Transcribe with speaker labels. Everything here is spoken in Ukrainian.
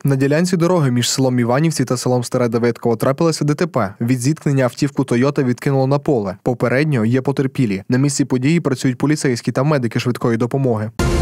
Speaker 1: На ділянці дороги між селом Іванівці та селом Старе Давидково трапилося ДТП. Від зіткнення автівку «Тойота» відкинуло на поле. Попередньо є потерпілі. На місці події працюють поліцейські та медики швидкої допомоги.